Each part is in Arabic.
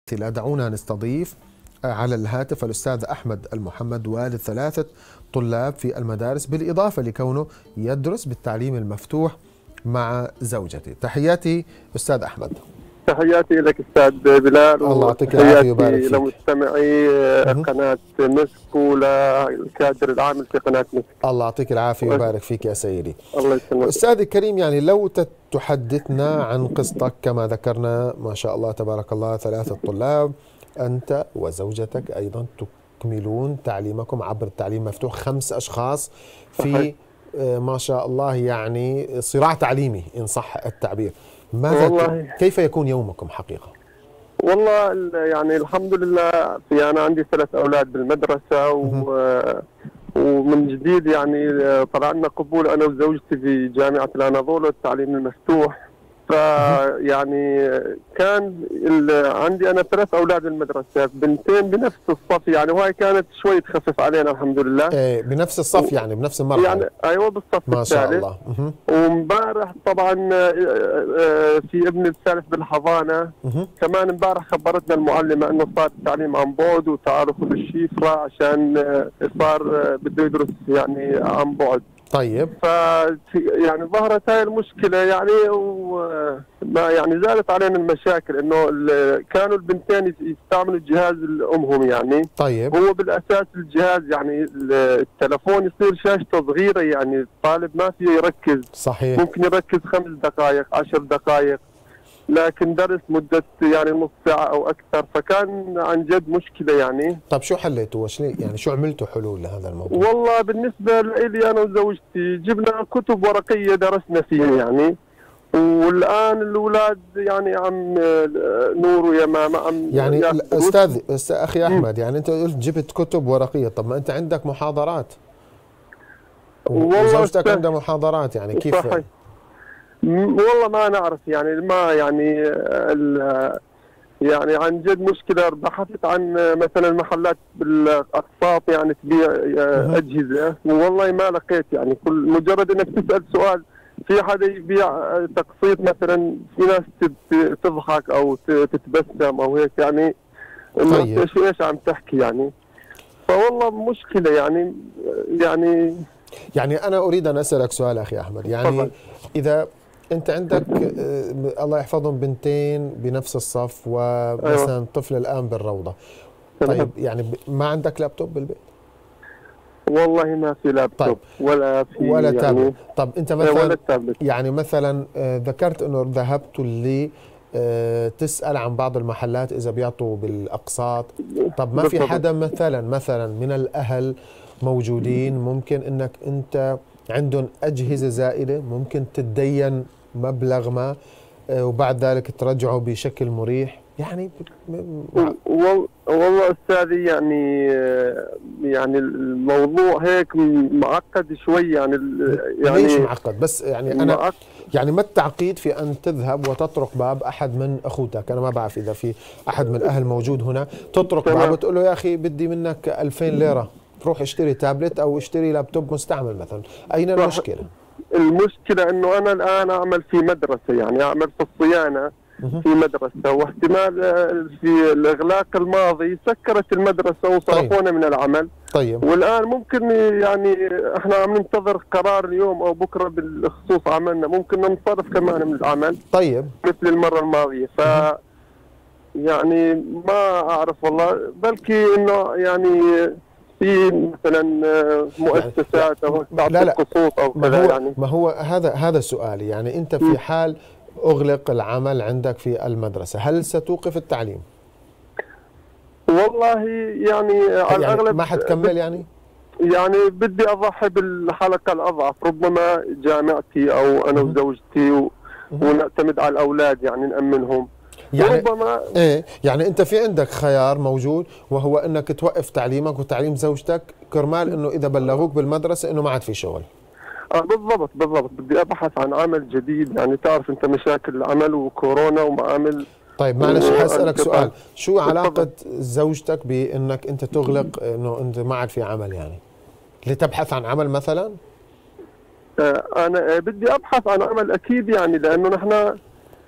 لا دعونا نستضيف على الهاتف الأستاذ أحمد المحمد، والد 3 طلاب في المدارس، بالإضافة لكونه يدرس بالتعليم المفتوح مع زوجته. تحياتي أستاذ أحمد. تحياتي لك أستاذ بلال، الله يعطيك العافية ويبارك فيك. لمستمعي قناة مسك وللكادر العامل في قناة مسك. الله يعطيك العافية ويبارك فيك يا سيدي. الله يسلمك. أستاذي الكريم، يعني لو تحدثنا عن قصتك، كما ذكرنا ما شاء الله تبارك الله 3 طلاب، أنت وزوجتك أيضا تكملون تعليمكم عبر التعليم المفتوح، 5 أشخاص في ما شاء الله يعني صراع تعليمي إن صح التعبير. كيف يكون يومكم حقيقة؟ والله يعني الحمد لله، أنا عندي 3 أولاد بالمدرسة ومن جديد يعني طلع لنا قبول أنا وزوجتي في جامعة الأناضول التعليم المفتوح. فيعني كان عندي أنا 3 أولاد بالمدرسة، 2 بنفس الصف يعني، وهي كانت شوي تخفف علينا الحمد لله. بنفس الصف يعني بنفس المرحلة يعني؟ أيوة بالصف ما الثالث. شاء الله. ومبارح طبعا في ابن الثالث بالحضانة كمان، امبارح خبرتنا المعلمة انه صار التعليم عن بعد، وتعالوا خذوا الشيفرة عشان صار بده يدرس يعني عن بعد. طيب. يعني ظهرت هاي المشكلة يعني، وما يعني زادت علينا المشاكل، انه كانوا البنتين يستعملوا جهاز امهم يعني. طيب. هو بالاساس الجهاز يعني التلفون يصير شاشته صغيرة، يعني الطالب ما فيه يركز. صحيح. ممكن يركز 5 دقائق 10 دقائق، لكن درس مدة يعني نص ساعة أو أكثر، فكان عن جد مشكلة يعني. طب شو حليتوا؟ يعني شو عملتوا حلول لهذا الموضوع؟ والله بالنسبة لي أنا وزوجتي جبنا كتب ورقية درسنا فيها يعني، والآن الأولاد يعني عم نور ويمامة عم يعني أستاذ أخي أحمد، يعني أنت قلت جبت كتب ورقية، طب ما أنت عندك محاضرات وزوجتك عندها محاضرات، يعني كيف؟ صحيح. والله ما نعرف يعني، ما يعني يعني عن جد مشكلة. بحثت عن مثلا محلات بالأقساط يعني تبيع أجهزة، والله ما لقيت يعني. كل مجرد انك تسأل سؤال في حدا يبيع تقسيط مثلا، في ناس تضحك او تتبسم او هيك يعني. طيب. ايش عم تحكي يعني؟ فوالله مشكلة يعني أنا أريد أن أسألك سؤال أخي أحمد، يعني طبعا. إذا أنت عندك الله يحفظهم 2 بنفس الصف، ومثلا أيوة. طفل الآن بالروضة، طيب يعني ما عندك لابتوب بالبيت؟ والله ما في لابتوب. طيب. ولا يعني تابلت. طب أنت مثلا يعني مثلا ذكرت أنه ذهبت تسأل عن بعض المحلات إذا بيعطوا بالأقساط، طب ما في حدا مثلا من الأهل موجودين ممكن أنك أنت عندهم أجهزة زائدة ممكن تتدين مبلغ ما وبعد ذلك ترجعه بشكل مريح يعني؟ والله أستاذي يعني الموضوع هيك معقد شوي يعني ليش معقد؟ بس يعني أنا يعني ما التعقيد في أن تذهب وتطرق باب أحد من أخوتك؟ أنا ما بعرف إذا في أحد من الأهل موجود هنا، تطرق باب وتقول له يا أخي بدي منك 2000 ليرة، روح اشتري تابلت أو اشتري لابتوب مستعمل مثلا. أين المشكلة؟ المشكلة أنه أنا الآن أعمل في مدرسة، يعني أعمل في الصيانة في مدرسة، واحتمال في الإغلاق الماضي سكرت المدرسة وصرفونا طيب. من العمل. طيب. والآن ممكن يعني إحنا عم ننتظر قرار اليوم أو بكرة بالخصوص عملنا، ممكن ننصرف كمان من العمل. طيب. مثل المرة الماضية. يعني ما أعرف والله، بلكي إنه يعني في مثلا مؤسسات او تعطي قسوط او كذا يعني. ما هو هذا سؤالي، يعني انت في حال اغلق العمل عندك في المدرسة هل ستوقف التعليم؟ والله يعني على الاغلب ما حتكمل يعني بدي اضحي بالحلقة الاضعف، ربما جامعتي او انا وزوجتي ونعتمد على الاولاد يعني نأمنهم يعني. يعني انت في عندك خيار موجود، وهو انك توقف تعليمك وتعليم زوجتك كرمال انه اذا بلغوك بالمدرسة انه ما عاد في شغل. بالضبط بدي ابحث عن عمل جديد، يعني تعرف انت مشاكل العمل وكورونا ومعامل. طيب معلش حاسألك سؤال، شو علاقة زوجتك بانك انت تغلق انه انت ما عاد في عمل؟ يعني لتبحث عن عمل مثلا؟ انا بدي ابحث عن عمل اكيد يعني، لانه نحن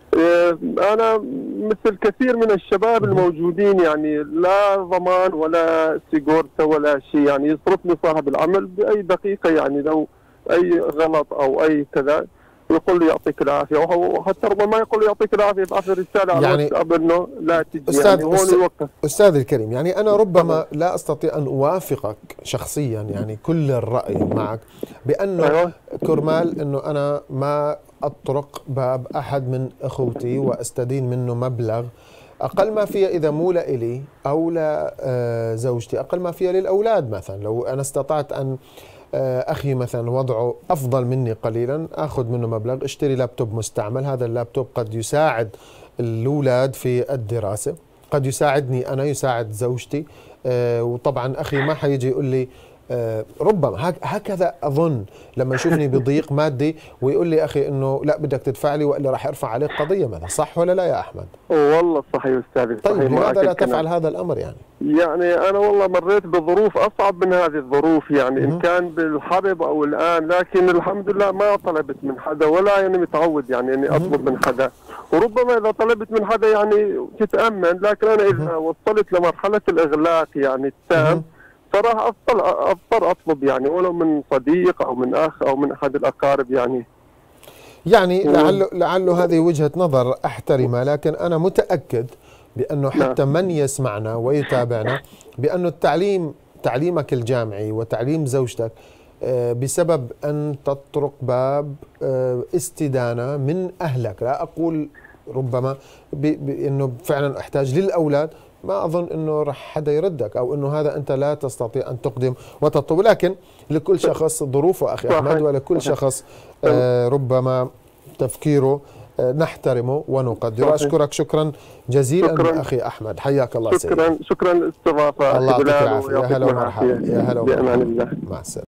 أنا مثل كثير من الشباب الموجودين، يعني لا ضمان ولا سيجورتا ولا شيء، يعني يصرفني صاحب العمل بأي دقيقة، يعني لو أي غلط أو أي كذا يقول لي يعطيك العافية، وحتى ربما ما يقول لي يعطيك العافية يبعث لي رسالة على يعني الواتساب إنه لا تجي، يعني هون يوقف. أستاذ الكريم، يعني أنا ربما لا أستطيع أن أوافقك شخصيا، يعني كل الرأي معك بأنه أيوة. كرمال أنه أنا ما أطرق باب أحد من أخوتي وأستدين منه مبلغ، أقل ما فيها إذا مو لإلي أو لزوجتي، أقل ما فيها للأولاد. مثلا لو أنا استطعت أن أخي مثلا وضعه أفضل مني قليلا، أخذ منه مبلغ، اشتري لابتوب مستعمل، هذا اللابتوب قد يساعد الأولاد في الدراسة، قد يساعدني أنا، يساعد زوجتي. وطبعا أخي ما حيجي يقول لي ربما هكذا أظن لما يشوفني بضيق مادي ويقول لي أخي إنه لا بدك تدفع لي وإلا راح أرفع عليك قضية مثلا، صح ولا لا يا أحمد؟ والله صحيح أستاذي. طيب لماذا لا تفعل هذا الأمر يعني؟ يعني أنا والله مريت بظروف أصعب من هذه الظروف، يعني إن كان بالحرب أو الآن، لكن الحمد لله ما طلبت من حدا ولا يعني متعود يعني إني أطلب من حدا، وربما إذا طلبت من حدا يعني تتأمن، لكن أنا إذا وصلت لمرحلة الإغلاق يعني التام صراحة أضطر أطلب، يعني ولو من صديق أو من أخ أو من أحد الأقارب يعني لعله هذه وجهة نظر أحترمها، لكن أنا متأكد بأنه حتى من يسمعنا ويتابعنا بأنه تعليمك الجامعي وتعليم زوجتك بسبب أن تطرق باب استدانة من أهلك، لا أقول ربما بأنه فعلا أحتاج للأولاد، ما أظن أنه رح حدا يردك أو أنه هذا أنت لا تستطيع أن تقدم وتطلب، لكن لكل شخص ظروفه أخي أحمد، ولكل شخص ربما تفكيره نحترمه ونقدره. أشكرك شكرا جزيلا أخي أحمد، حياك الله سيدي. شكرا للاستضافة. الله يعطيك العافية، يا هلا ومرحبا، يا هلا ومرحبا، بأمان الله، مع السلامة.